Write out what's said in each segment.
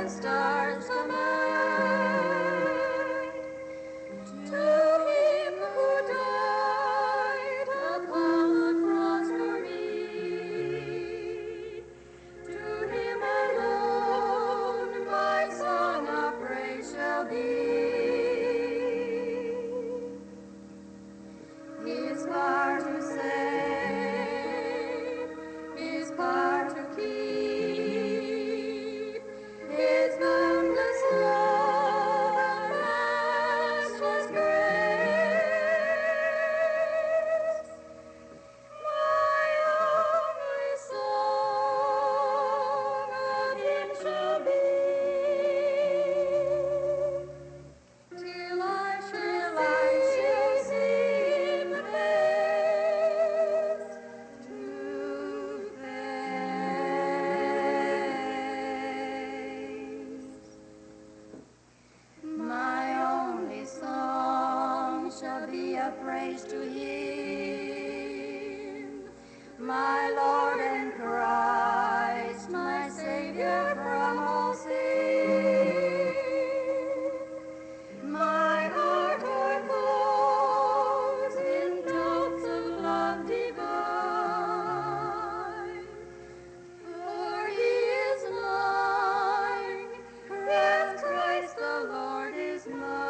and stars command. To him who died upon the cross for me, to him alone my song of praise shall be. His power to save, His power to keep, His boundless love and matchless grace. My only song of Him shall be, till I shall see Him face to face. My only song shall be a praise to Him, my Lord and Christ, my Savior from all sin. My heart o'erflows in notes of love divine, for He is mine, yes, Christ the Lord is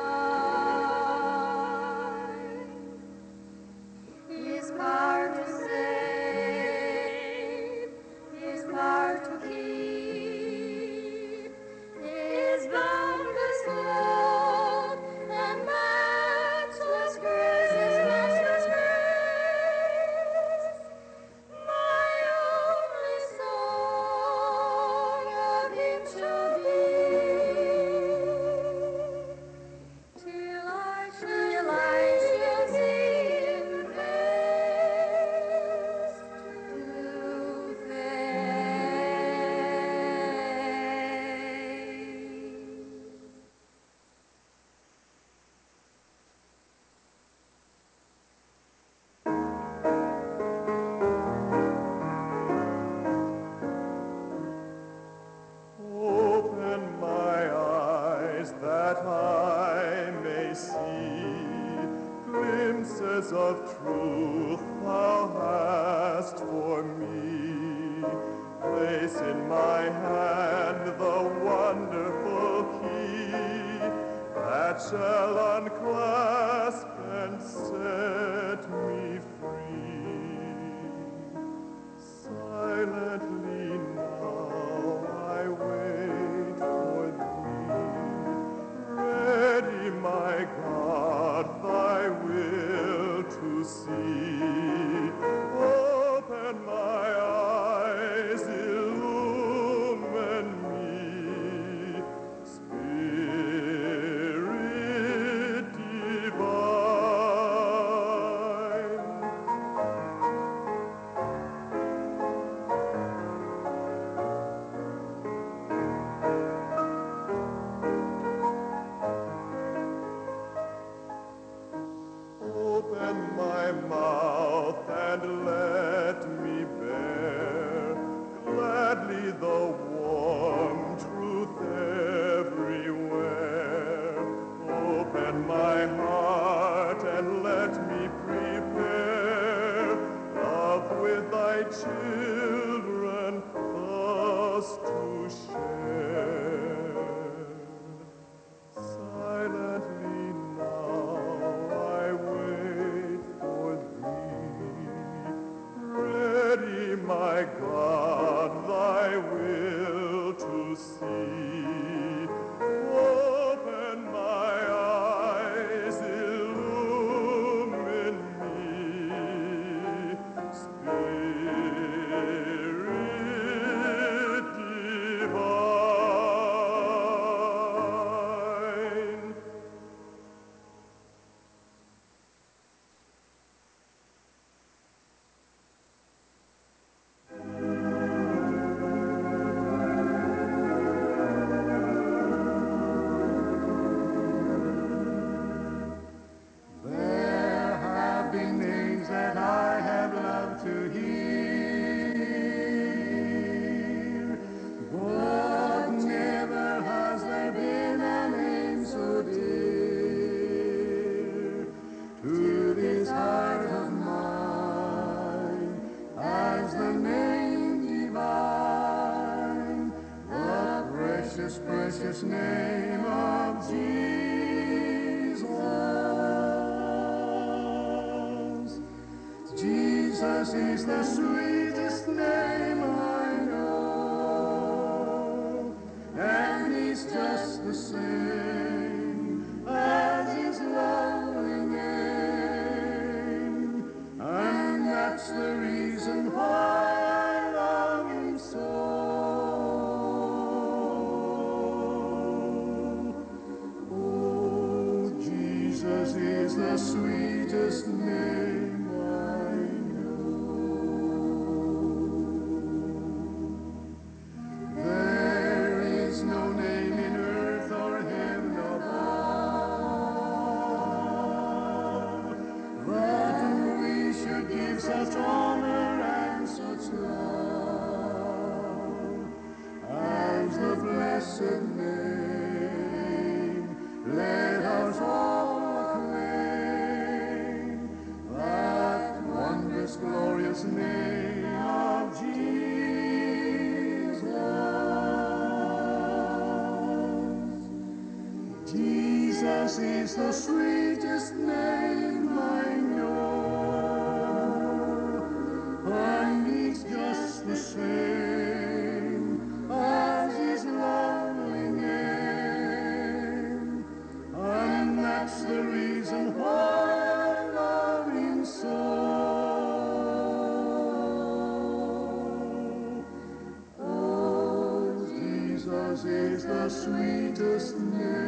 mine. His power to save, His power to keep, His boundless love and matchless grace, my only song of Him shall be, till I shall see Him face to face. Open my eyes that I may see glimpses of truth Thou hast for me. Place in my hand the wonderful key that shall unclasp and set me free. Silently now I wait for Thee, ready, my God, Thy will to see. Open my eyes, illumine me, Spirit divine. Open my mouth and let me bear gladly the warm truth everywhere. Open my heart and let me prepare love with Thy children thus to share. Silently now I wait for Thee, ready, my God, Thy will to see. Open my eyes, illumine me, Spirit divine. precious name of Jesus. Jesus is the sweetest name I know, and he's just the same as his lovely name, and that's the reason why I love him so. Jesus is the sweetest name I know. There is no name in earth or heaven above that we should give such honor and such love as the blessed name. Let us all glorious name of Jesus. Jesus is the sweetest name I know, and he's just the same as his lovely name, and that's the reason why I love him so. Jesus is the sweetest name.